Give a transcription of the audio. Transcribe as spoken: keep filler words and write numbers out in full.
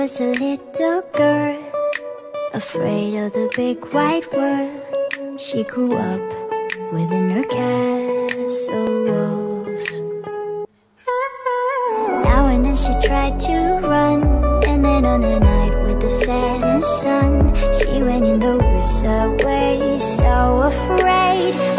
was a little girl, afraid of the big white world. She grew up within her castle walls. Now and then she tried to run, and then on a night with the setting sun, she went in the woods away, so afraid.